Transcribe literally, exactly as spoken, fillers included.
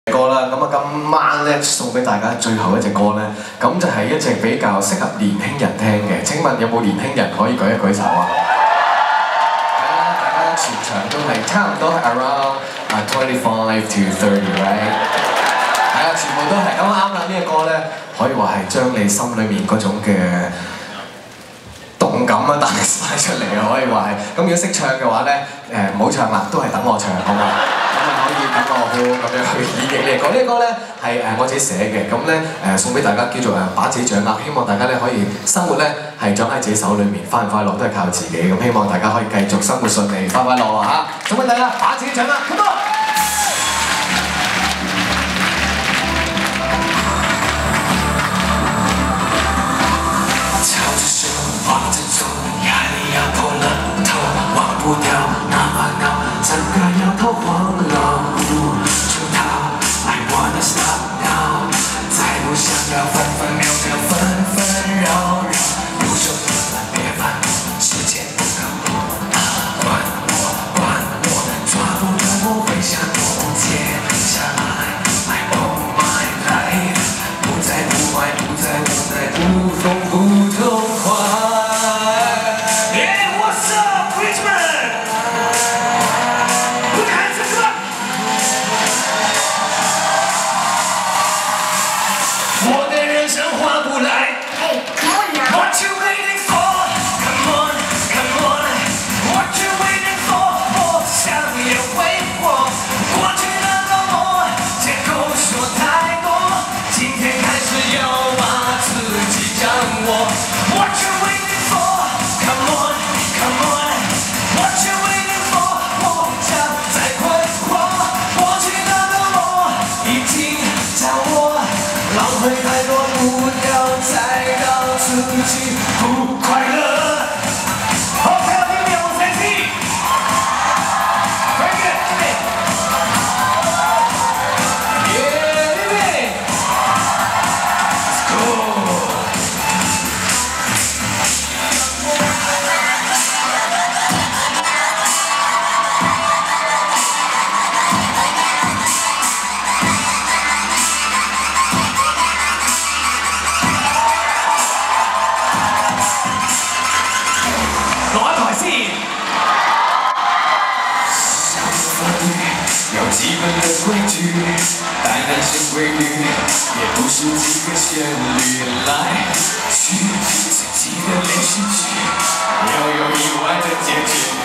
歌啦，咁啊今晚咧送俾大家最後一隻歌咧，咁就係一隻比較適合年輕人聽嘅。請問有冇年輕人可以舉一舉手啊？係啊，大家全場都係差唔多係 around 啊 twenty-five to thirty，right？ 係啊，全部都係咁啱啦！呢隻歌咧可以話係將你心裏面嗰種嘅動感啊帶晒出嚟啊，可以話係。咁如果識唱嘅話咧，誒唔好唱啦，都係等我唱好嘛？咁啊可以等我好咁樣去演繹呢個呢個歌咧係誒我自己寫嘅，咁咧誒送俾大家叫做誒把自己掌握，希望大家咧可以生活咧係掌喺自己手裏面，快唔快樂都係靠自己，咁希望大家可以繼續生活順利，快快樂樂嚇！送俾大家把自己掌握，咁多。不掉那烦恼，整个摇头晃脑，不出逃。I wanna stop now， 再不想要分分秒秒纷纷扰扰，不说不烦别烦，时间不够多，管我管我，抓不住我会想躲，接下来 I own my life， 不再不坏，不再不再不痛不痛快。Yeah, what's up, Richmond？我的人生划不来。What you waiting for? Come on, come on. What you waiting for? 我想要挥霍过去的冷漠，借口说太多，今天开始要把自己掌握。What you waiting for? Come on, come on. What you waiting for? 我将在挥霍过去的冷漠，已经掌握。浪费太多，不要再让自己不快乐。OK， 今天我生气。快点，弟妹。耶，弟妹。Let's go。有基本的规矩，当然是规律，也不是几个旋律来去自己的连续剧，要有意外的结局。